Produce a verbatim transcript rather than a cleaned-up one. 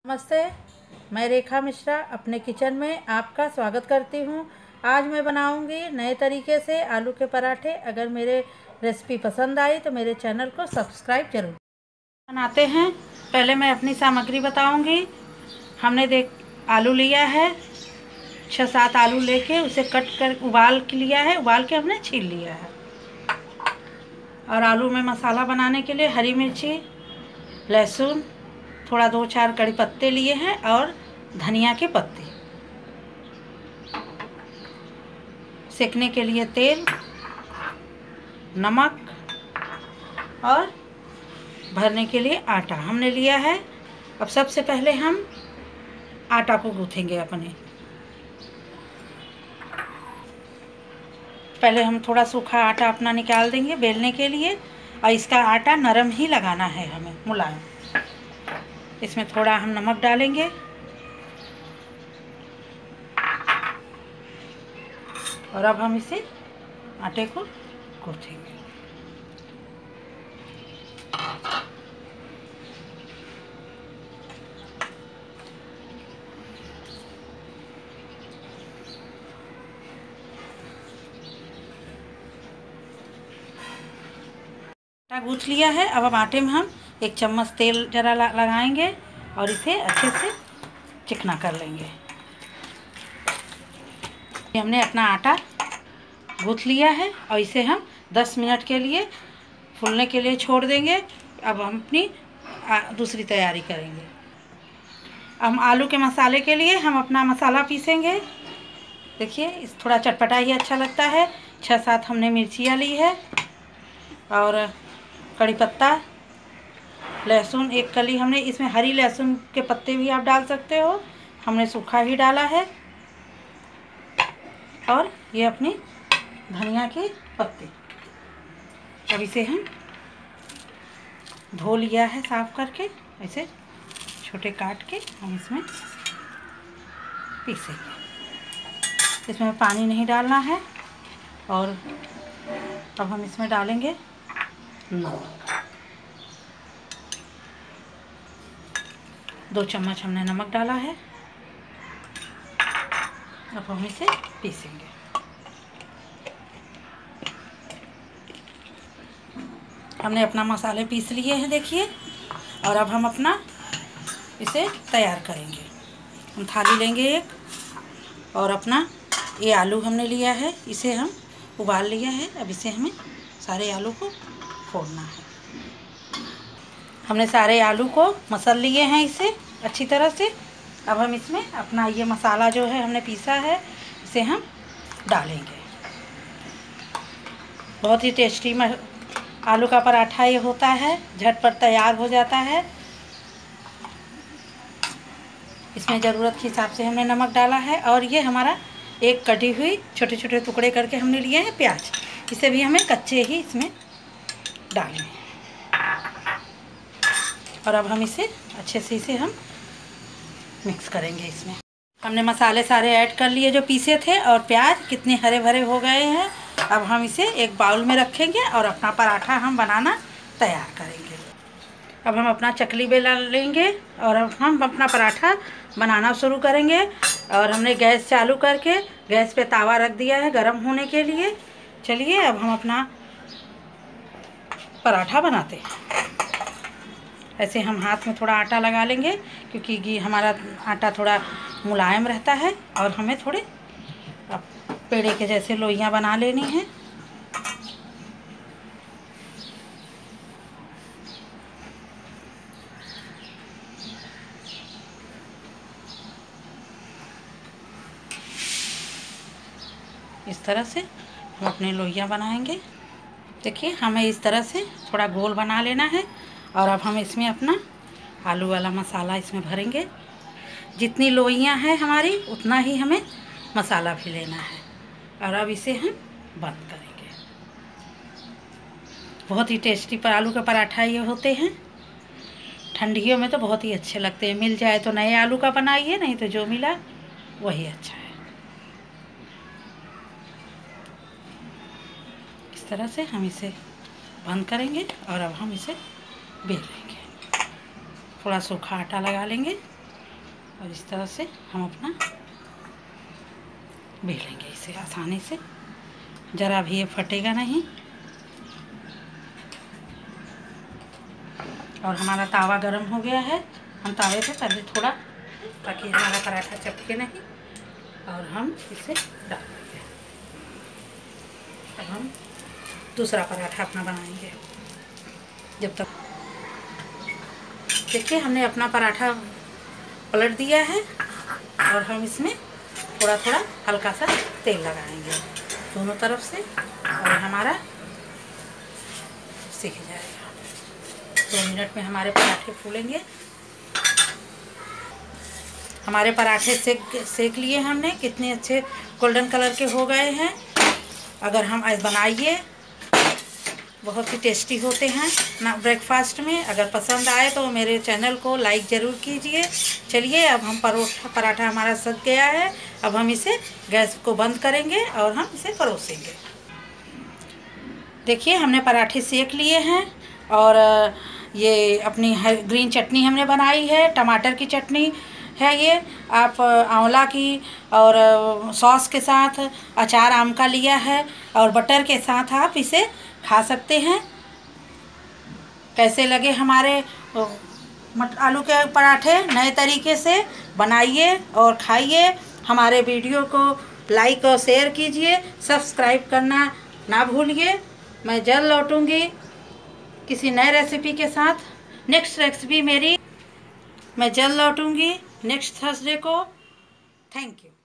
नमस्ते, मैं रेखा मिश्रा अपने किचन में आपका स्वागत करती हूँ। आज मैं बनाऊँगी नए तरीके से आलू के पराठे। अगर मेरे रेसिपी पसंद आई तो मेरे चैनल को सब्सक्राइब जरूर बनाते हैं। पहले मैं अपनी सामग्री बताऊँगी। हमने देख आलू लिया है, छः सात आलू लेके उसे कट कर उबाल के लिया है, उबाल के हमने छील लिया है। और आलू में मसाला बनाने के लिए हरी मिर्ची, लहसुन, थोड़ा दो चार कड़ी पत्ते लिए हैं और धनिया के पत्ते, सेकने के लिए तेल, नमक और भरने के लिए आटा हमने लिया है। अब सबसे पहले हम आटा को गूँथेंगे अपने। पहले हम थोड़ा सूखा आटा अपना निकाल देंगे बेलने के लिए, और इसका आटा नरम ही लगाना है हमें, मुलायम। इसमें थोड़ा हम नमक डालेंगे और अब हम इसे आटे को गूँथेंगे। आटा गूँथ लिया है। अब अब आटे में हम एक चम्मच तेल जरा लगाएंगे और इसे अच्छे से चिकना कर लेंगे। हमने अपना आटा गूँथ लिया है और इसे हम दस मिनट के लिए फूलने के लिए छोड़ देंगे। अब हम अपनी दूसरी तैयारी करेंगे। हम आलू के मसाले के लिए हम अपना मसाला पीसेंगे। देखिए, इस थोड़ा चटपटा ही अच्छा लगता है। छः सात हमने मिर्चियाँ ली है और कड़ी पत्ता, लहसुन एक कली हमने, इसमें हरी लहसुन के पत्ते भी आप डाल सकते हो, हमने सूखा ही डाला है। और ये अपनी धनिया के पत्ते। अब इसे हम धो लिया है साफ करके, ऐसे छोटे काट के हम इसमें पीसेंगे। इसमें पानी नहीं डालना है। और अब हम इसमें डालेंगे नमक, दो चम्मच हमने नमक डाला है। अब हम इसे पीसेंगे। हमने अपना मसाले पीस लिए हैं, देखिए। और अब हम अपना इसे तैयार करेंगे। हम थाली लेंगे एक, और अपना ये आलू हमने लिया है, इसे हम उबाल लिया है। अब इसे हमें सारे आलू को फोड़ना है। हमने सारे आलू को मसल लिए हैं इसे अच्छी तरह से। अब हम इसमें अपना ये मसाला जो है हमने पीसा है, इसे हम डालेंगे। बहुत ही टेस्टी आलू का पराठा ये होता है, झटपट तैयार हो जाता है। इसमें ज़रूरत के हिसाब से हमने नमक डाला है। और ये हमारा एक कटी हुई छोटे छोटे टुकड़े करके हमने लिए हैं प्याज, इसे भी हमें कच्चे ही इसमें डालना है। और अब हम इसे अच्छे से इसे हम मिक्स करेंगे। इसमें हमने मसाले सारे ऐड कर लिए जो पीसे थे, और प्याज कितने हरे भरे हो गए हैं। अब हम इसे एक बाउल में रखेंगे और अपना पराठा हम बनाना तैयार करेंगे। अब हम अपना चकली बेला लेंगे और अब हम अपना पराठा बनाना शुरू करेंगे। और हमने गैस चालू करके गैस पे तावा रख दिया है गर्म होने के लिए। चलिए, अब हम अपना पराठा बनाते हैं। ऐसे हम हाथ में थोड़ा आटा लगा लेंगे, क्योंकि हमारा आटा थोड़ा मुलायम रहता है। और हमें थोड़े पेड़े के जैसे लोइयाँ बना लेनी हैं। इस तरह से हम अपने लोइयाँ बनाएंगे। देखिए, हमें इस तरह से थोड़ा गोल बना लेना है। और अब हम इसमें अपना आलू वाला मसाला इसमें भरेंगे। जितनी लोइयाँ हैं हमारी, उतना ही हमें मसाला भी लेना है। और अब इसे हम बंद करेंगे। बहुत ही टेस्टी पर आलू का पराठा ये होते हैं। ठंडियों में तो बहुत ही अच्छे लगते हैं। मिल जाए तो नए आलू का बनाइए, नहीं तो जो मिला वही अच्छा है। इस तरह से हम इसे बंद करेंगे। और अब हम इसे बेल लेंगे। थोड़ा सूखा आटा लगा लेंगे और इस तरह से हम अपना बेलेंगे इसे आसानी से, ज़रा भी ये फटेगा नहीं। और हमारा तावा गरम हो गया है, हम तावे पे पहले थोड़ा, ताकि हमारा पराठा चपके नहीं, और हम इसे डाल देंगे। अब हम दूसरा पराठा अपना बनाएंगे। जब तक देखिए हमने अपना पराठा पलट दिया है, और हम इसमें थोड़ा थोड़ा हल्का सा तेल लगाएंगे दोनों तरफ से, और हमारा सीख जाएगा। दो मिनट में हमारे पराठे फूलेंगे। हमारे पराठे सेक सेक लिए हमने, कितने अच्छे गोल्डन कलर के हो गए हैं। अगर हम ऐसे बनाइए, बहुत ही टेस्टी होते हैं ना ब्रेकफास्ट में। अगर पसंद आए तो मेरे चैनल को लाइक ज़रूर कीजिए। चलिए अब हम परोठा पराठा हमारा सज गया है। अब हम इसे गैस को बंद करेंगे और हम इसे परोसेंगे। देखिए हमने पराठे सेक लिए हैं, और ये अपनी ग्रीन चटनी हमने बनाई है, टमाटर की चटनी है ये। आप आंवला की और सॉस के साथ, अचार आम का लिया है, और बटर के साथ आप इसे खा सकते हैं। कैसे लगे हमारे मट आलू के पराठे? नए तरीके से बनाइए और खाइए। हमारे वीडियो को लाइक और शेयर कीजिए, सब्सक्राइब करना ना भूलिए। मैं जल्द लौटूंगी किसी नए रेसिपी के साथ। नेक्स्ट रेसिपी मेरी मैं जल्द लौटूंगी नेक्स्ट थर्सडे को। Thank you.